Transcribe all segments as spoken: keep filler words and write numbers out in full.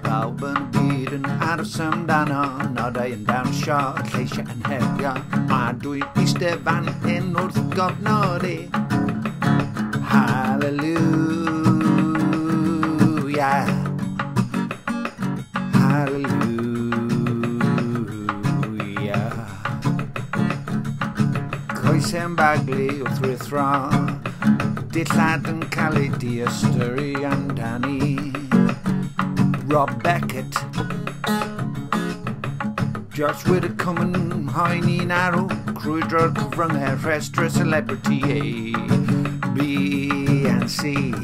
Pawb yn byd yn aros amdano, nodau yn dawnsio, lleisiau yn herio, a dwi eistedd fan hyn wrth gofnod i. Hallelujah, hallelujah. Coesau'n baglu wrth wrthro, dillad yn cael ei diystyrru amdani. Rob Beckett Josh Widdicombe Hoyni'n arw crwydro'r cyfryngau rhestr celebrity A, B and C.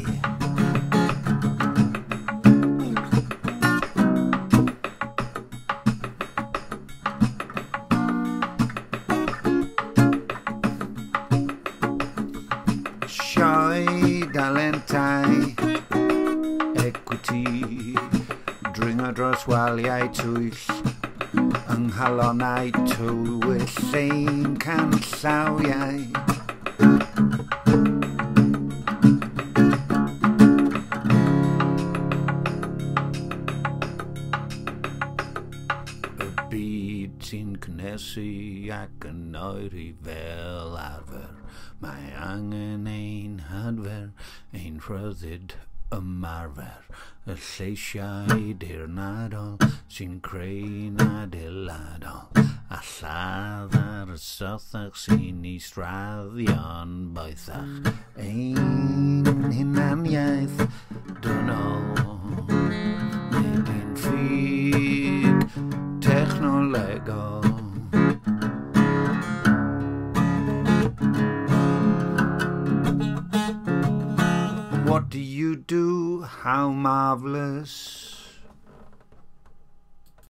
Sioe dalentau equity dringo dros waliau twyll yng nghalonau tywyll ein canllawiau. Y byd sy'n cynhesu ac yn oeri fel arfer, mae angen ein hadfer, ein rhyddid ymarfer, y lleisiau dirnadol sy'n creu'n adeiladol, a lladd ar y sothach sy'n israddio'n boethach, ein hunaniaeth dynol, nid un ffug technolegol. What do you do? How marvelous.